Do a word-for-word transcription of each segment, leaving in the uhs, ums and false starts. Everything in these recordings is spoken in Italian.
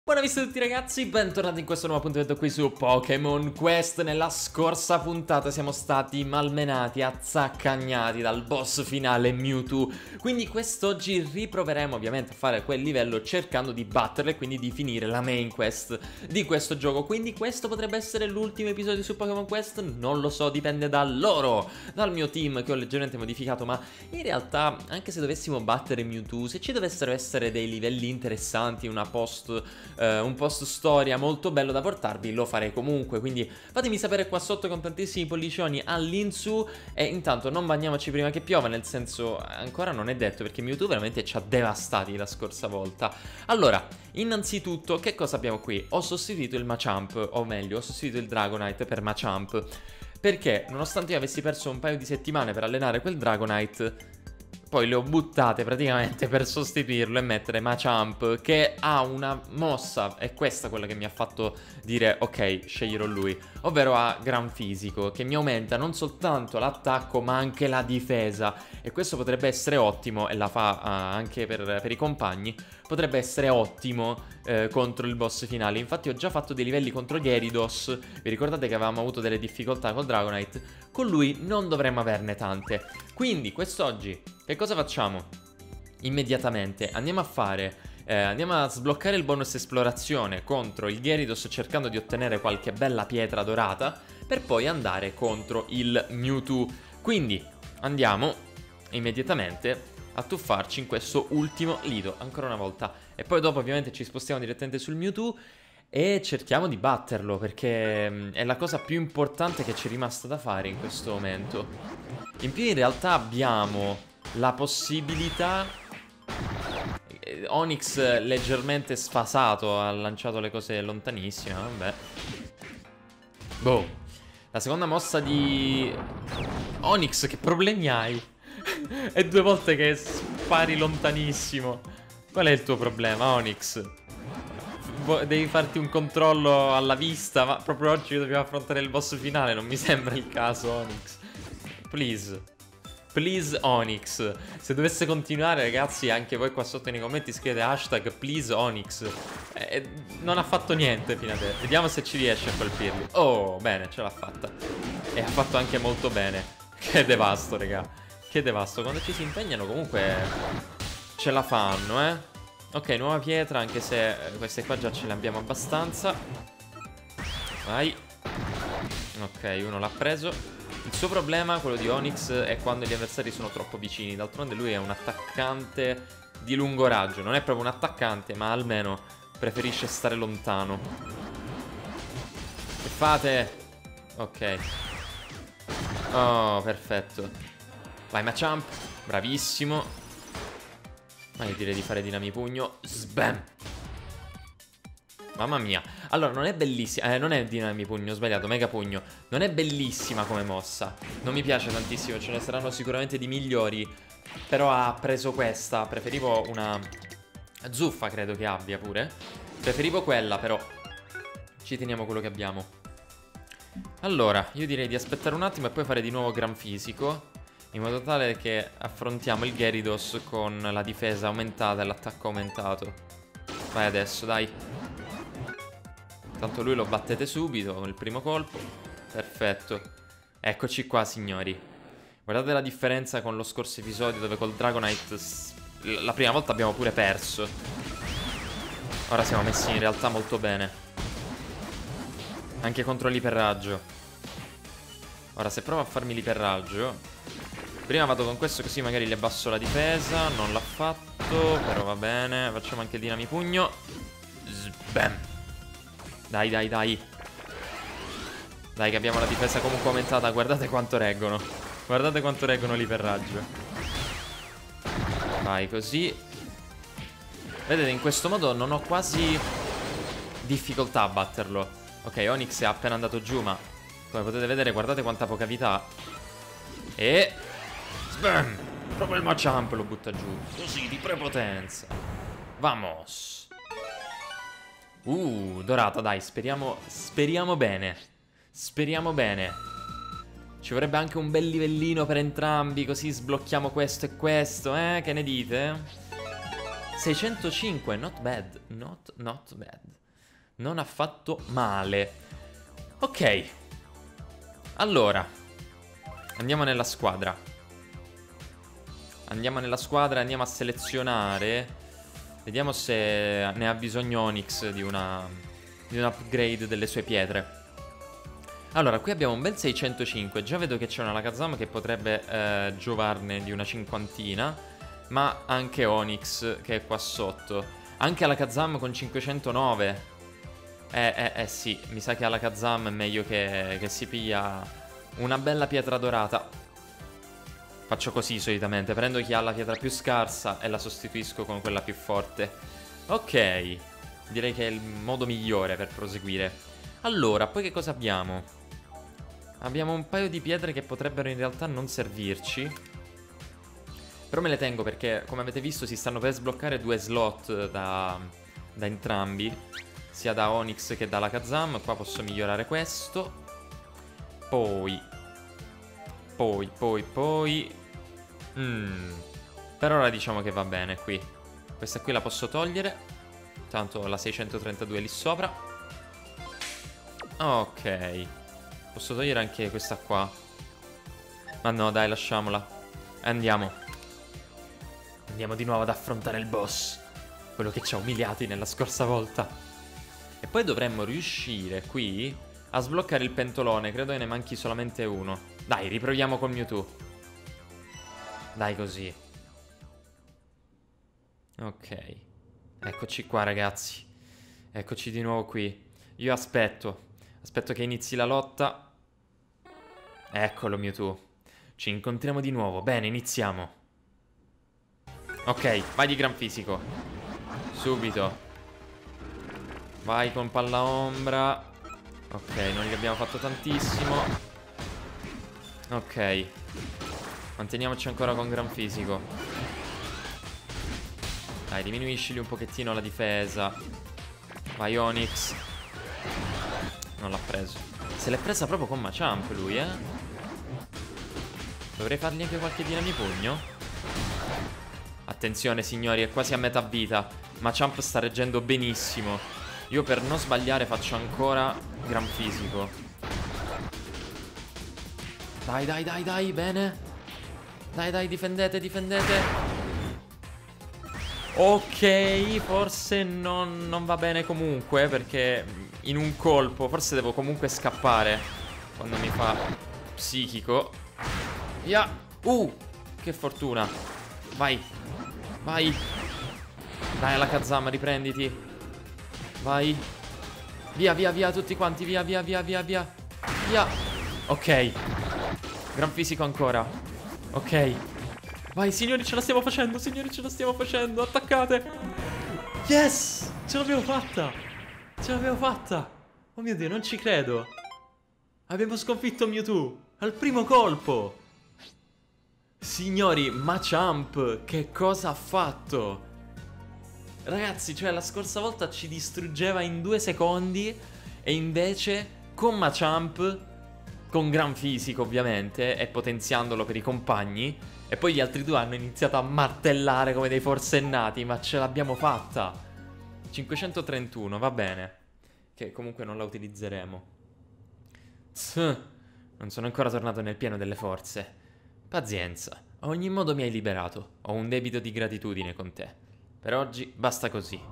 Buona vista a tutti ragazzi, bentornati in questo nuovo appuntamento qui su Pokémon Quest. Nella scorsa puntata siamo stati malmenati, azzaccagnati dal boss finale Mewtwo. Quindi quest'oggi riproveremo ovviamente a fare quel livello cercando di batterlo e quindi di finire la main quest di questo gioco. Quindi questo potrebbe essere l'ultimo episodio su Pokémon Quest, non lo so, dipende da loro, dal mio team che ho leggermente modificato. Ma in realtà anche se dovessimo battere Mewtwo, se ci dovessero essere dei livelli interessanti, una post... Uh, un post storia molto bello da portarvi, lo farei comunque. Quindi fatemi sapere qua sotto con tantissimi pollicioni all'insù. E intanto non bagniamoci prima che piova, nel senso ancora non è detto, perché Mewtwo veramente ci ha devastati la scorsa volta. Allora, innanzitutto che cosa abbiamo qui? Ho sostituito il Machamp, o meglio ho sostituito il Dragonite per Machamp, perché nonostante io avessi perso un paio di settimane per allenare quel Dragonite, poi le ho buttate praticamente per sostituirlo e mettere Machamp, che ha una mossa, è questa quella che mi ha fatto dire ok, sceglierò lui, ovvero ha Gran Fisico, che mi aumenta non soltanto l'attacco ma anche la difesa. E questo potrebbe essere ottimo, e la fa uh, anche per, per i compagni, potrebbe essere ottimo eh, contro il boss finale. Infatti ho già fatto dei livelli contro Gyarados, vi ricordate che avevamo avuto delle difficoltà col Dragonite? Con lui non dovremmo averne tante. Quindi quest'oggi che cosa facciamo? Immediatamente andiamo a fare, eh, andiamo a sbloccare il bonus esplorazione contro il Gyarados, cercando di ottenere qualche bella pietra dorata, per poi andare contro il Mewtwo. Quindi andiamo immediatamente a tuffarci in questo ultimo lido, ancora una volta. E poi dopo ovviamente ci spostiamo direttamente sul Mewtwo e cerchiamo di batterlo, perché mh, è la cosa più importante che ci è rimasta da fare in questo momento. In più in realtà abbiamo la possibilità... Onix leggermente sfasato, ha lanciato le cose lontanissime, vabbè. Boh. La seconda mossa di... Onix, che problemi hai? È due volte che spari lontanissimo. Qual è il tuo problema, Onix? Devi farti un controllo alla vista, ma proprio oggi dobbiamo affrontare il boss finale, non mi sembra il caso, Onix. Please. Please Onix. Se dovesse continuare, ragazzi, anche voi qua sotto nei commenti scrivete hashtag please Onix. eh, Non ha fatto niente fino adesso. Vediamo se ci riesce a colpirli. Oh, bene, ce l'ha fatta. E ha fatto anche molto bene. Che devasto, raga. Che devasto. Quando ci si impegnano comunque ce la fanno, eh. Ok, nuova pietra, anche se queste qua già ce le abbiamo abbastanza. Vai. Ok, uno l'ha preso. Il suo problema, quello di Onix, è quando gli avversari sono troppo vicini. D'altronde lui è un attaccante di lungo raggio. Non è proprio un attaccante, ma almeno preferisce stare lontano. Che fate? Ok. Oh, perfetto. Vai Machamp, bravissimo. Ma io direi di fare Dinamipugno. Sbam. Mamma mia. Allora, non è bellissima. Eh, non è Dinamipugno, ho sbagliato, Megapugno. Non è bellissima come mossa. Non mi piace tantissimo, ce ne saranno sicuramente di migliori. Però ha preso questa. Preferivo una zuffa, credo che abbia pure. Preferivo quella, però ci teniamo quello che abbiamo. Allora, io direi di aspettare un attimo e poi fare di nuovo Gran Fisico, in modo tale che affrontiamo il Gyarados con la difesa aumentata e l'attacco aumentato. Vai adesso, dai. Tanto lui lo battete subito con il primo colpo. Perfetto. Eccoci qua, signori. Guardate la differenza con lo scorso episodio, dove col Dragonite la prima volta abbiamo pure perso. Ora siamo messi in realtà molto bene, anche contro l'iperraggio. Ora se provo a farmi l'iperraggio, prima vado con questo così magari gli abbasso la difesa. Non l'ha fatto, però va bene. Facciamo anche il Dinamipugno. Sbam. Dai, dai, dai. Dai che abbiamo la difesa comunque aumentata. Guardate quanto reggono. Guardate quanto reggono l'iperraggio. Vai così. Vedete, in questo modo non ho quasi difficoltà a batterlo. Ok, Onix è appena andato giù, ma come potete vedere, guardate quanta poca vita. E... Sbam! Proprio il Machamp lo butta giù. Così, di prepotenza. Vamos. Uh, dorata, dai, speriamo, speriamo bene. Speriamo bene. Ci vorrebbe anche un bel livellino per entrambi, così sblocchiamo questo e questo, eh? Che ne dite? seicentocinque, not bad. Not, not bad. Non affatto male. Ok. Allora. Andiamo nella squadra. Andiamo nella squadra, andiamo a selezionare. Vediamo se ne ha bisogno Onyx di una di un upgrade delle sue pietre. Allora, qui abbiamo un bel seicentocinque. Già vedo che c'è una Alakazam che potrebbe eh, giovarne di una cinquantina. Ma anche Onyx che è qua sotto. Anche Alakazam con cinquecentonove. Eh, eh, eh sì, mi sa che Alakazam è meglio che, che si piglia una bella pietra dorata. Faccio così solitamente, prendo chi ha la pietra più scarsa e la sostituisco con quella più forte. Ok, direi che è il modo migliore per proseguire. Allora, poi che cosa abbiamo? Abbiamo un paio di pietre che potrebbero in realtà non servirci. Però me le tengo perché, come avete visto, si stanno per sbloccare due slot da, da entrambi. Sia da Onyx che da Alakazam. Qua posso migliorare questo. Poi Poi, poi, poi mm. Per ora diciamo che va bene qui. Questa qui la posso togliere. Tanto la seicentotrentadue è lì sopra. Ok. Posso togliere anche questa qua. Ma no, dai, lasciamola. Andiamo. Andiamo di nuovo ad affrontare il boss. Quello che ci ha umiliati nella scorsa volta. E poi dovremmo riuscire qui a sbloccare il pentolone. Credo che ne manchi solamente uno. Dai, riproviamo col Mewtwo. Dai, così. Ok. Eccoci qua, ragazzi. Eccoci di nuovo qui. Io aspetto. Aspetto che inizi la lotta. Eccolo, Mewtwo. Ci incontriamo di nuovo. Bene, iniziamo. Ok, vai di gran fisico. Subito. Vai con palla ombra. Ok, non gli abbiamo fatto tantissimo. Ok. Manteniamoci ancora con gran fisico. Dai, diminuiscili un pochettino la difesa. Vai Onyx. Non l'ha preso. Se l'è presa proprio con Machamp lui, eh. Dovrei fargli anche qualche dinamipugno. Attenzione signori, è quasi a metà vita. Machamp sta reggendo benissimo. Io per non sbagliare faccio ancora gran fisico. Dai, dai, dai, dai, bene. Dai, dai, difendete, difendete. Ok, forse non, non va bene comunque, perché in un colpo forse devo comunque scappare quando mi fa psichico. Via. Uh, che fortuna. Vai. Vai. Dai, Alakazam, riprenditi. Vai. Via, via, via, tutti quanti. Via, via, via, via, via. Via. Ok. Gran fisico ancora. Ok. Vai, signori, ce la stiamo facendo. Signori, ce la stiamo facendo. Attaccate. Yes. Ce l'abbiamo fatta. Ce l'abbiamo fatta. Oh mio Dio, non ci credo. Abbiamo sconfitto Mewtwo al primo colpo. Signori, Machamp che cosa ha fatto? Ragazzi, cioè la scorsa volta ci distruggeva in due secondi. E invece con Machamp, con gran fisico ovviamente, e potenziandolo per i compagni, e poi gli altri due hanno iniziato a martellare come dei forsennati. Ma ce l'abbiamo fatta. cinquecentotrentuno, va bene. Che comunque non la utilizzeremo. Tss, non sono ancora tornato nel pieno delle forze. Pazienza, a ogni modo mi hai liberato. Ho un debito di gratitudine con te. Per oggi basta così.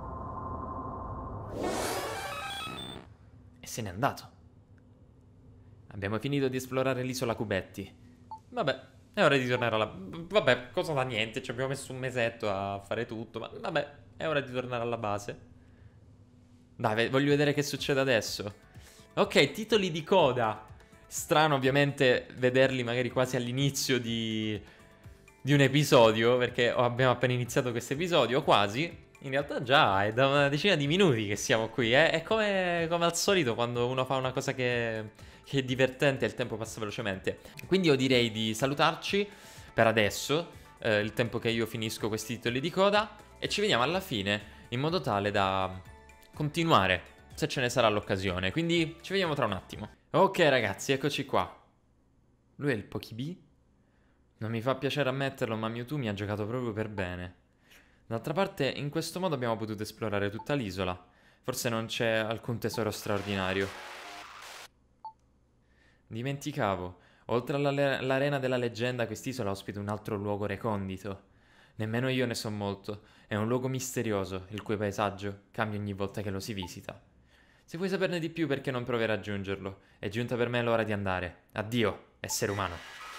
E se n'è andato. Abbiamo finito di esplorare l'isola Cubetti. Vabbè, è ora di tornare alla... Vabbè, cosa da niente, ci abbiamo messo un mesetto a fare tutto. Ma vabbè, è ora di tornare alla base. Dai, voglio vedere che succede adesso. Ok, titoli di coda. Strano ovviamente vederli magari quasi all'inizio di, di un episodio, perché abbiamo appena iniziato questo episodio, quasi. In realtà già è da una decina di minuti che siamo qui, eh? È come, come al solito quando uno fa una cosa che, che è divertente e il tempo passa velocemente. Quindi io direi di salutarci per adesso, eh, il tempo che io finisco questi titoli di coda, e ci vediamo alla fine in modo tale da continuare, se ce ne sarà l'occasione. Quindi ci vediamo tra un attimo. Ok ragazzi, eccoci qua. Lui è il Pokébee? Non mi fa piacere ammetterlo, ma Mewtwo mi ha giocato proprio per bene. D'altra parte, in questo modo abbiamo potuto esplorare tutta l'isola. Forse non c'è alcun tesoro straordinario. Dimenticavo. Oltre all'arena della leggenda, quest'isola ospita un altro luogo recondito. Nemmeno io ne so molto. È un luogo misterioso, il cui paesaggio cambia ogni volta che lo si visita. Se vuoi saperne di più, perché non provi a raggiungerlo? È giunta per me l'ora di andare. Addio, essere umano.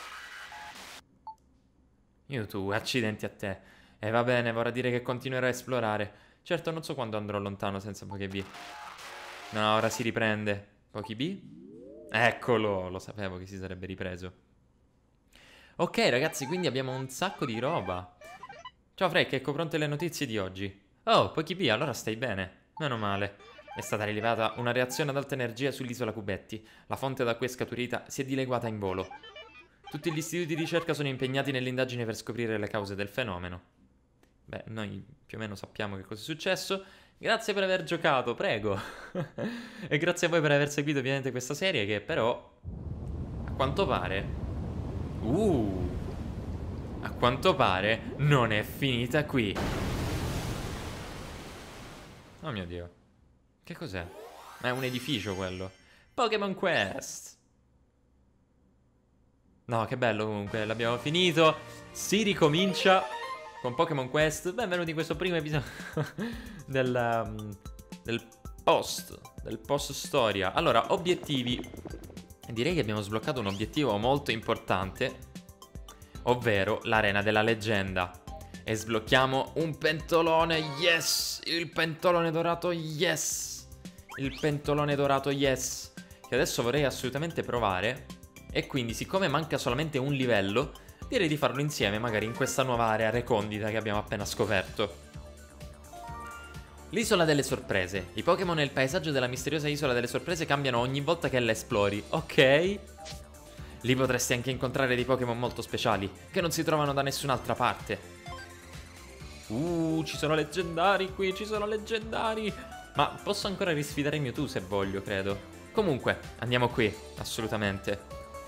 Mewtwo, accidenti a te. E va bene, vorrà dire che continuerò a esplorare. Certo, non so quando andrò lontano senza Pokébee. No, ora si riprende. Pokébee? Eccolo, lo sapevo che si sarebbe ripreso. Ok, ragazzi, quindi abbiamo un sacco di roba. Ciao Freak, ecco pronte le notizie di oggi. Oh, Pokébee, allora stai bene. Meno male. È stata rilevata una reazione ad alta energia sull'isola Cubetti. La fonte da cui è scaturita si è dileguata in volo. Tutti gli istituti di ricerca sono impegnati nell'indagine per scoprire le cause del fenomeno. Beh, noi più o meno sappiamo che cosa è successo. Grazie per aver giocato, prego. E grazie a voi per aver seguito ovviamente questa serie che però, a quanto pare... Uh... A quanto pare non è finita qui. Oh mio Dio. Che cos'è? Ma è un edificio quello. Pokémon Quest. No, che bello comunque, l'abbiamo finito. Si ricomincia con Pokémon Quest. Benvenuti in questo primo episodio del, um, del post, del post storia. Allora, obiettivi. Direi che abbiamo sbloccato un obiettivo molto importante, ovvero l'arena della leggenda. E sblocchiamo un pentolone, yes! Il pentolone dorato, yes! Il pentolone dorato, yes! Che adesso vorrei assolutamente provare. E quindi, siccome manca solamente un livello, direi di farlo insieme, magari in questa nuova area recondita che abbiamo appena scoperto. L'isola delle sorprese. I Pokémon e il paesaggio della misteriosa isola delle sorprese cambiano ogni volta che la esplori. Ok. Lì potresti anche incontrare dei Pokémon molto speciali, che non si trovano da nessun'altra parte. Uh, ci sono leggendari qui, ci sono leggendari. Ma posso ancora risfidare Mewtwo se voglio, credo. Comunque, andiamo qui, assolutamente.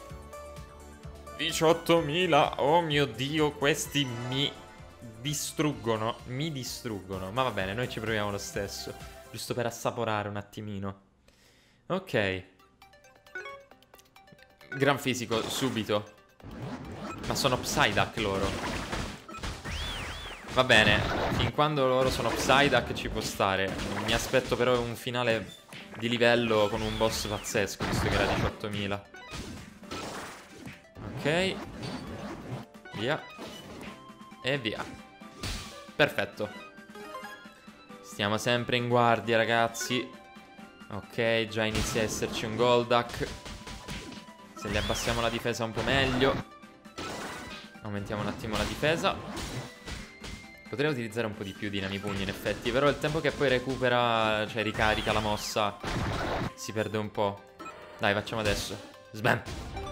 diciottomila, oh mio Dio, questi mi distruggono, mi distruggono. Ma va bene, noi ci proviamo lo stesso, giusto per assaporare un attimino. Ok. Gran fisico, subito. Ma sono Psyduck loro. Va bene, fin quando loro sono Psyduck ci può stare. Mi aspetto però un finale di livello con un boss pazzesco, visto che era diciottomila. Ok. Via. E via. Perfetto. Stiamo sempre in guardia, ragazzi. Ok, già inizia a esserci un Golduck. Se gli abbassiamo la difesa un po' meglio. Aumentiamo un attimo la difesa. Potrei utilizzare un po' di più Dinamipugni in effetti, però il tempo che poi recupera, cioè ricarica la mossa, si perde un po'. Dai, facciamo adesso. Sbam.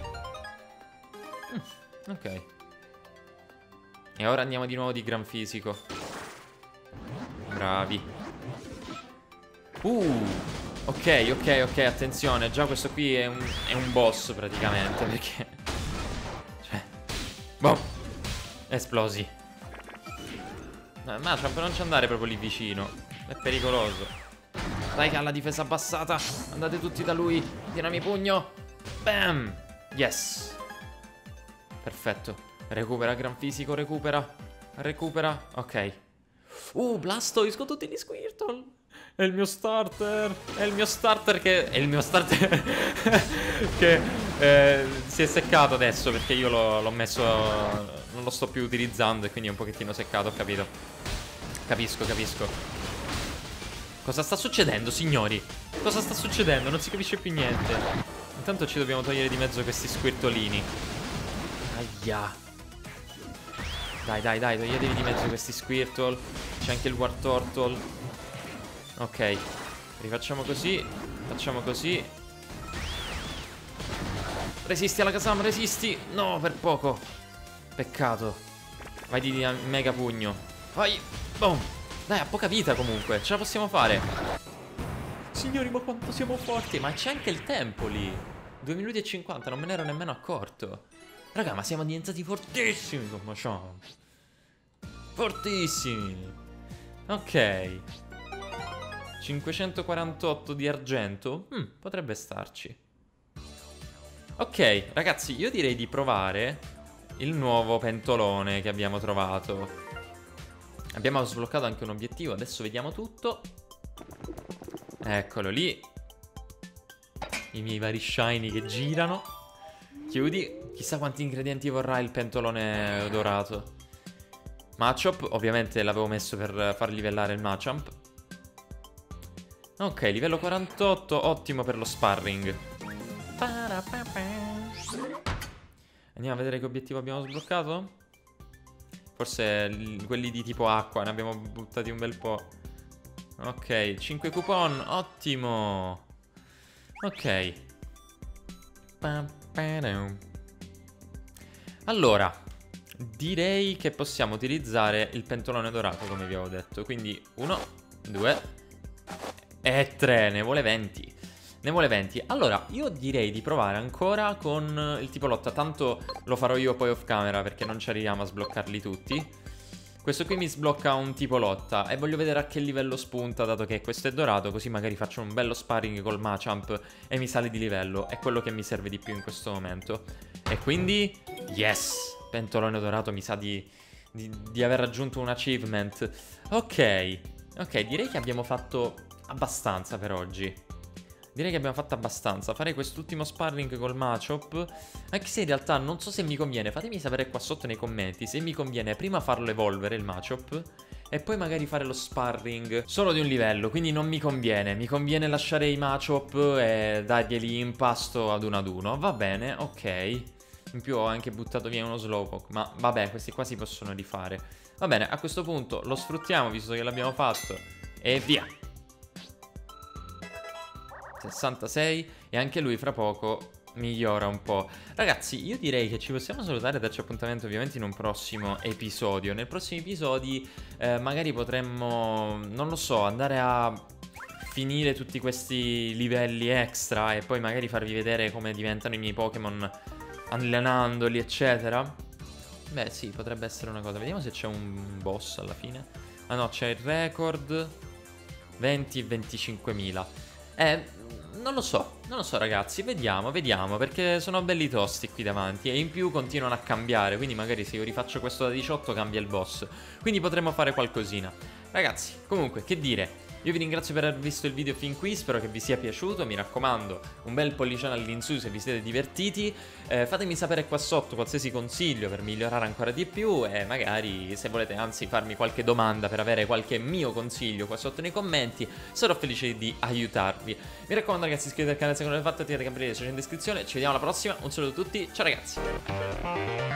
Mm, ok. E ora andiamo di nuovo di gran fisico. Bravi. Uh. Ok, ok, ok, attenzione. Già questo qui è un, è un boss praticamente, perché... Cioè... Boom. Esplosi. Machamp, non ci andare proprio lì vicino. È pericoloso. Dai che ha la difesa abbassata. Andate tutti da lui. Tirami pugno. Bam. Yes. Perfetto. Recupera, gran fisico, recupera. Recupera. Ok. Uh, Blastoise con tutti gli Squirtle. È il mio starter. È il mio starter che... È il mio starter che eh, si è seccato adesso, perché io l'ho messo... Non lo sto più utilizzando e quindi è un pochettino seccato, ho capito. Capisco, capisco. Cosa sta succedendo, signori? Cosa sta succedendo? Non si capisce più niente. Intanto ci dobbiamo togliere di mezzo questi squirtolini. Aia. Dai, dai, dai, toglietevi di mezzo questi Squirtle. C'è anche il Wartortle. Ok. Rifacciamo così. Facciamo così. Resisti alla Kazam, resisti. No, per poco. Peccato. Vai di mega pugno. Vai. Boom. Dai, ha poca vita comunque. Ce la possiamo fare. Signori, ma quanto siamo forti. Ma c'è anche il tempo lì. due minuti e cinquanta, non me ne ero nemmeno accorto. Raga, ma siamo diventati fortissimi con Machamp. Fortissimi. Ok. cinquecentoquarantotto di argento. mm, Potrebbe starci. Ok, ragazzi, io direi di provare il nuovo pentolone che abbiamo trovato. Abbiamo sbloccato anche un obiettivo. Adesso vediamo tutto. Eccolo lì. I miei vari shiny che girano. Chiudi. Chissà quanti ingredienti vorrà il pentolone dorato. Machop, ovviamente l'avevo messo per far livellare il Machamp. Ok, livello quarantotto, ottimo per lo sparring. Andiamo a vedere che obiettivo abbiamo sbloccato. Forse quelli di tipo acqua, ne abbiamo buttati un bel po'. Ok, cinque coupon, ottimo. Ok. Allora, direi che possiamo utilizzare il pentolone dorato, come vi avevo detto. Quindi uno, due e tre, ne vuole venti. Ne vuole venti. Allora, io direi di provare ancora con il tipo lotta. Tanto lo farò io poi off camera, perché non ci arriviamo a sbloccarli tutti. Questo qui mi sblocca un tipo lotta e voglio vedere a che livello spunta, dato che questo è dorato. Così magari faccio un bello sparring col Machamp e mi sale di livello. È quello che mi serve di più in questo momento. E quindi, yes! Pentolone dorato, mi sa di, di, di aver raggiunto un achievement. Ok, ok, direi che abbiamo fatto abbastanza per oggi. Direi che abbiamo fatto abbastanza. Farei quest'ultimo sparring col Machop. Anche se in realtà non so se mi conviene. Fatemi sapere qua sotto nei commenti se mi conviene prima farlo evolvere il Machop e poi magari fare lo sparring solo di un livello. Quindi non mi conviene. Mi conviene lasciare i Machop e darglieli in pasto ad uno ad uno. Va bene, ok. In più ho anche buttato via uno Slowpoke. Ma vabbè, questi qua si possono rifare. Va bene, a questo punto lo sfruttiamo visto che l'abbiamo fatto. E via. sessantasei. E anche lui fra poco migliora un po'. Ragazzi, io direi che ci possiamo salutare e darci appuntamento ovviamente in un prossimo episodio. Nei prossimi episodi eh, magari potremmo, non lo so, andare a finire tutti questi livelli extra e poi magari farvi vedere come diventano i miei Pokémon allenandoli eccetera. Beh sì, potrebbe essere una cosa. Vediamo se c'è un boss alla fine. Ah no, c'è il record venti e venticinquemila. Eh, non lo so, non lo so ragazzi, vediamo, vediamo, perché sono belli tosti qui davanti e in più continuano a cambiare, quindi magari se io rifaccio questo da diciotto cambia il boss, quindi potremmo fare qualcosina. Ragazzi, comunque, che dire, io vi ringrazio per aver visto il video fin qui, spero che vi sia piaciuto, mi raccomando, un bel pollicione all'insù se vi siete divertiti, eh, fatemi sapere qua sotto qualsiasi consiglio per migliorare ancora di più e magari se volete anzi farmi qualche domanda per avere qualche mio consiglio qua sotto nei commenti, sarò felice di aiutarvi. Mi raccomando ragazzi, iscrivetevi al canale se non l'avete fatto, attivate la campanella in descrizione, ci vediamo alla prossima, un saluto a tutti, ciao ragazzi!